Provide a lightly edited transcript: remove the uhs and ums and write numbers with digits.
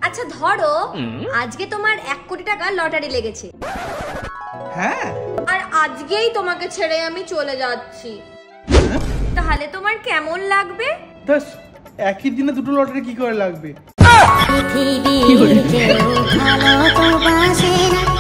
আচ্ছা ধরো আজকে তোমার 1 কোটি টাকা লটারি লেগেছে। হ্যাঁ, আর আজকেই তোমাকে ছেড়ে আমি চলে যাচ্ছি, তাহলে তোমার কেমন লাগবে? ব্যাস একই দিনে দুটো লটারি কি করে লাগবে?